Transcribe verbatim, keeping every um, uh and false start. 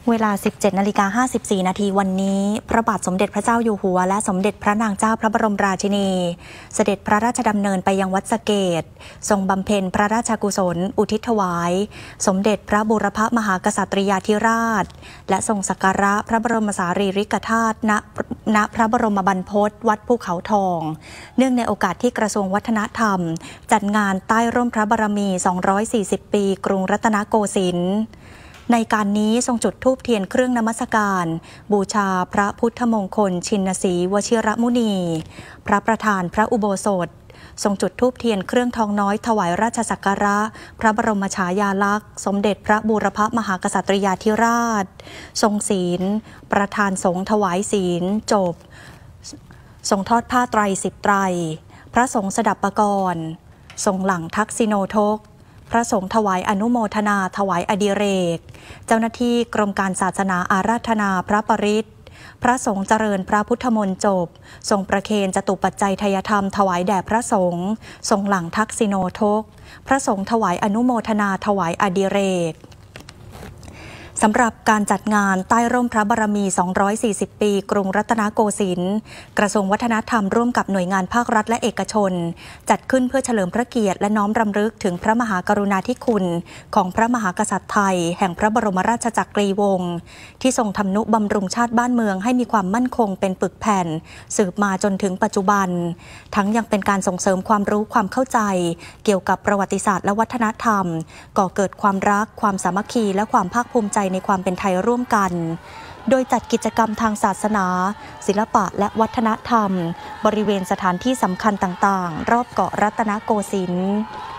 เวลา สิบเจ็ดนาฬิกาห้าสิบสี่ นาทีวันนี้พระบาทสมเด็จพระเจ้าอยู่หัวและสมเด็จพระนางเจ้าพระบรมราชินีเสด็จพระราชดำเนินไปยังวัดสะเกษทรงบำเพ็ญพระราชกุศลอุทิศถวายสมเด็จพระบูรพมหากษัตริยาธิราชและทรงสักการะพระบรมสารีริกธาตุณณพระบรมบรรพตวัดภูเขาทองเนื่องในโอกาสที่กระทรวงวัฒนธรรมจัดงานใต้ร่มพระบารมีสองร้อยสี่สิบปีกรุงรัตนโกสินทร์ในการนี้ทรงจุดธูปเทียนเครื่องนมัสการบูชาพระพุทธมงคลชินสีวชิรมุนีพระประธานพระอุโบสถทรงจุดธูปเทียนเครื่องทองน้อยถวายราชสักการะพระบรมฉายาลักษณ์สมเด็จพระบูรพมหากษัตริยาธิราชทรงศีลประธานสงฆ์ถวายศีลจบทรงทอดผ้าไตรสิบไตรพระสงฆ์สดับปกรณ์ทรงหลังทักษิโนทกพระสงฆ์ถวายอนุโมทนาถวายอดิเรกเจ้าหน้าที่กรมการศาสนาอาราธนาพระปริตรพระสงฆ์เจริญพระพุทธมนต์จบทรงประเคนจตุปัจจัยทายธรรมถวายแด่พระสงฆ์ทรงหลังทักษิโนทกพระสงฆ์ถวายอนุโมทนาถวายอดิเรกสำหรับการจัดงานใต้ร่มพระบารมีสองร้อยสี่สิบปีกรุงรัตนโกสินทร์กระทรวงวัฒนธรรมร่วมกับหน่วยงานภาครัฐและเอกชนจัดขึ้นเพื่อเฉลิมพระเกียรติและน้อมรำลึกถึงพระมหากรุณาธิคุณของพระมหากษัตริย์ไทยแห่งพระบรมราชจักรีวงศ์ที่ทรงทำนุบำรุงชาติบ้านเมืองให้มีความมั่นคงเป็นปึกแผ่นสืบมาจนถึงปัจจุบันทั้งยังเป็นการส่งเสริมความรู้ความเข้าใจเกี่ยวกับประวัติศาสตร์และวัฒนธรรมก่อเกิดความรักความสามัคคีและความภาคภูมิใจในความเป็นไทยร่วมกันโดยจัดกิจกรรมทางศาสนาศิลปะและวัฒนธรรมบริเวณสถานที่สำคัญต่างๆรอบเกาะรัตนโกสินทร์